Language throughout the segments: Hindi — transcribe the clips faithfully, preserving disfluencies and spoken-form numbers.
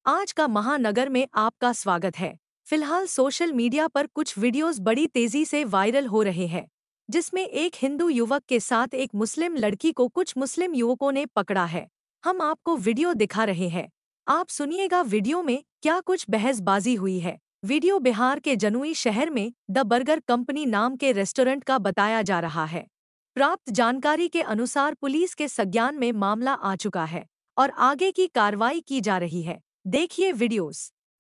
आज का महानगर में आपका स्वागत है। फिलहाल सोशल मीडिया पर कुछ वीडियोस बड़ी तेजी से वायरल हो रहे हैं, जिसमें एक हिंदू युवक के साथ एक मुस्लिम लड़की को कुछ मुस्लिम युवकों ने पकड़ा है। हम आपको वीडियो दिखा रहे हैं, आप सुनिएगा वीडियो में क्या कुछ बहसबाजी हुई है। वीडियो बिहार के जमुई शहर में द बर्गर कंपनी नाम के रेस्टोरेंट का बताया जा रहा है। प्राप्त जानकारी के अनुसार पुलिस के संज्ञान में मामला आ चुका है और आगे की कार्रवाई की जा रही है। देखिए वीडियोस।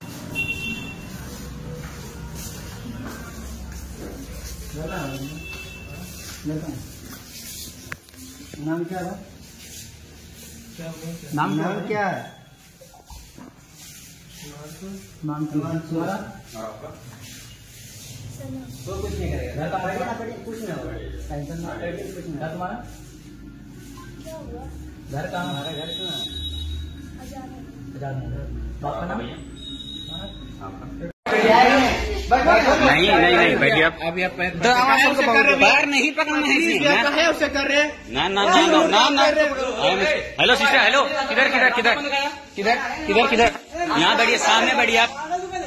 नाम क्या है? नाम नाम क्या है? नाम तुम्हारा? तो कुछ नहीं करेगा। कुछ नहीं होगा। टेंशन ना ले, कुछ नहीं। तुम्हारा? क्या हुआ? घर कहाँ? हमारा घर कहाँ? बाप का नाम? नहीं नहीं नहीं बैठिए आप। अभी आप बाहर नहीं पकड़ना है उसे कर रहे हैं। ना ना ना ना ना हेलो सिस्टर, हेलो किधर किधर किधर किधर किधर किधर यहाँ बैठिए, सामने बैठिए आप।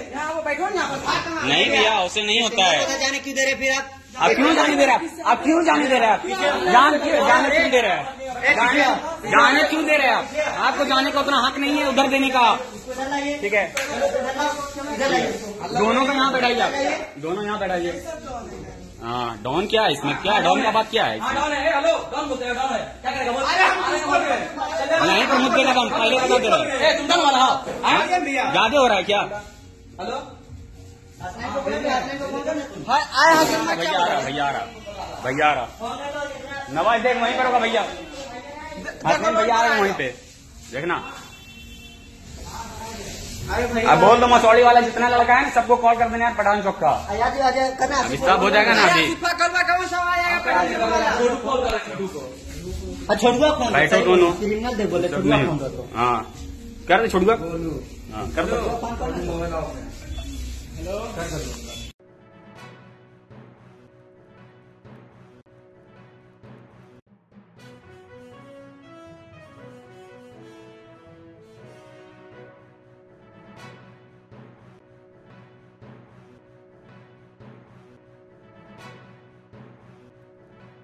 नहीं भैया, उससे नहीं होता है। जाने क्यों दे रहे फिर आप? आप क्यों जाने दे रहे हैं? आप क्यों जाने दे रहे हैं? आप जान क्यों जाने क्यों दे रहे हैं? जाने क्यों दे रहे हैं आप? आपको जाने का उतना हक नहीं है उधर देने का। ठीक है, दोनों का यहाँ बैठाइए आप, दोनों यहाँ बैठाइए। हाँ, डॉन क्या है इसमें? क्या डॉन का बात क्या है? नहीं प्रमुख देना कौन? पहले बता दे रहे हैं, ज्यादा हो रहा है क्या? हेलो भैया आ रहा भैया आ रहा भैया आ रहा नवाज देख वहीं पर होगा भैया। भैया आ रहे वहीं पे, देखना। अब बोल दो मसौड़ी वाला जितना लड़का है ना सबको कॉल कर देना यार, पठान चौक का। अभी सब हो जाएगा ना अभी। बैठो दोनों। हाँ कर दे छोड़ूगा। हाँ कर दो। हेलो कर दो।